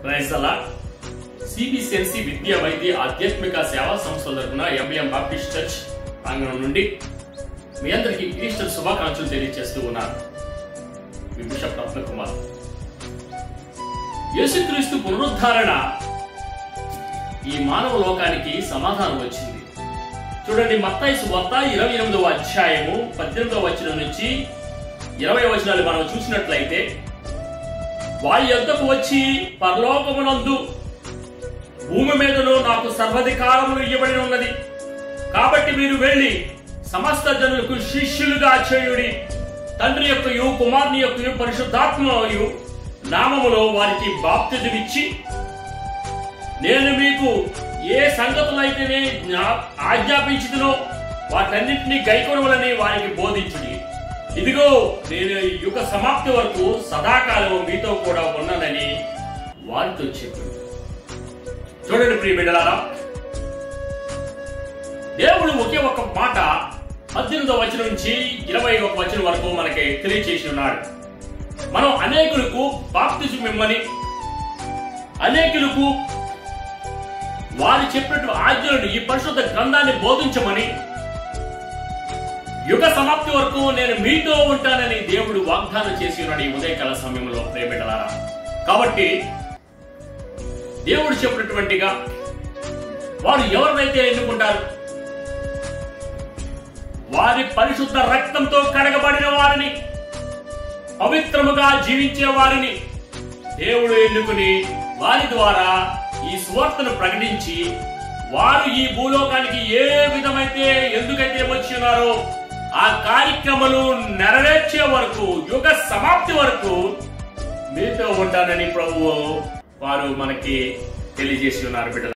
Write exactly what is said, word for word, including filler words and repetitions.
Praise అలార్డ్. సిబిసిఎన్సి విద్యా వైద్య ఆధ్యాత్మిక సేవా సంస్థల తరపున ఎంబీఎం బాప్టిస్ట్ చర్చ్ ప్రాంగణం నుండి మీ అందరికీ ఈస్టర్ శుభాకాంక్షలు తెలియజేస్తూ ఉన్నారు. మీ బిషప్ రత్నకుమార్. యేసుక్రీస్తు పునరుద్ధరణ ఈ మానవ లోకానికి సమాధానం వచ్చింది. చూడండి, మత్తయి సువార్త ఇరవై ఎనిమిదవ అధ్యాయము పద్దెనిమిదవ వచనం నుంచి ఇరవై వచనాలు మనం చూసినట్లయితే, వారి యొద్దకు వచ్చి పరలోకమునందు భూమి మీదను నాకు సర్వాధికారములు ఇవ్వబడి ఉన్నది, కాబట్టి మీరు వెళ్లి సమస్త జనులకు శిష్యులుగా చేయుడి, తండ్రి యొక్కయు కుమారుని యొక్కయు పరిశుద్ధాత్మయు నామములో వారికి బాప్తిజమిచ్చి, నేను మీకు ఏ సంగతులైతేనే ఆజ్ఞాపించుదునో వాటన్నింటినీ గైకొనవలని వారికి బోధించుడి. ఇదిగో నేను యుగ సమాప్తి వరకు సదాకాలం మీతో కూడా ఉన్నానని వారితో చెప్పాడు. చూడండి ప్రియ బిడ్డలారా, దేవుడు ఒకే ఒక మాట పద్దెనిమిదవ వచనం నుంచి ఇరవై ఒక వచనం వరకు మనకి తెలియచేసి ఉన్నాడు. మనం అనేకులకు బాప్తిజం ఇమ్మని, అనేకులకు వారు చెప్పినట్టు ఆజ్ఞలను ఈ పరిశుద్ధ గ్రంథాన్ని బోధించమని, యుగ సమాప్తి వరకు నేను మీతో ఉంటానని దేవుడు వాగ్దానం చేసి ఉన్నాడు ఈ ఉదయకాల సమయంలో ప్రియ బిడ్డలారా. కాబట్టి దేవుడు చెప్పినటువంటిగా వారు ఎవరినైతే ఎన్నుకుంటారు, వారి పరిశుద్ధ రక్తంతో కడగబడిన వారిని, పవిత్రముగా జీవించే వారిని దేవుడు ఎన్నుకుని వారి ద్వారా ఈ సువార్తను ప్రకటించి, వారు ఈ భూలోకానికి ఏ విధమైతే ఎందుకైతే వచ్చి ఉన్నారో ఆ కార్యక్రమాలు నెరవేర్చే వరకు, యుగ సమాప్తి వరకు మీతో ఉంటానని ప్రభువు వారు మనకి తెలియజేసి ఉన్నారు బిడ్డ.